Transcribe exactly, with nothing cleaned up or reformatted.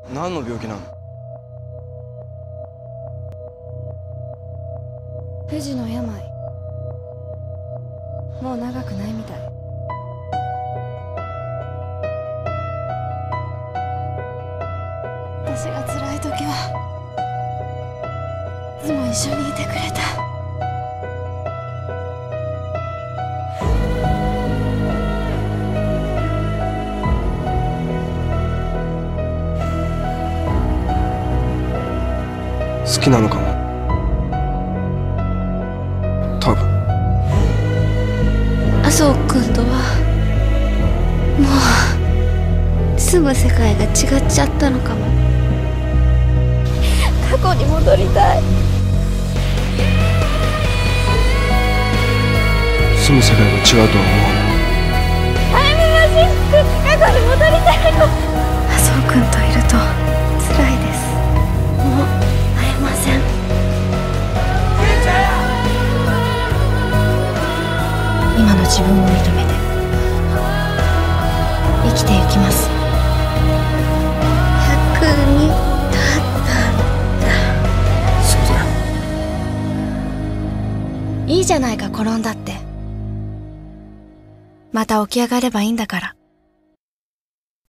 何の病気なの？ 不治の病。もう長くないみたい。私が辛い時はいつも一緒にいてくれた。 好きなのかも。多分。 麻生君とはもう住む世界が違っちゃったのかも。過去に戻りたい。 住む世界が違うとは思わない。 タイムマシン作って過去に戻りたいの。麻生君といると辛いです。もう会えません。今の自分を認めて生きていきます。百に立ったんだ。 そうだよ。 いいじゃないか、転んだって。また起き上がればいいんだから。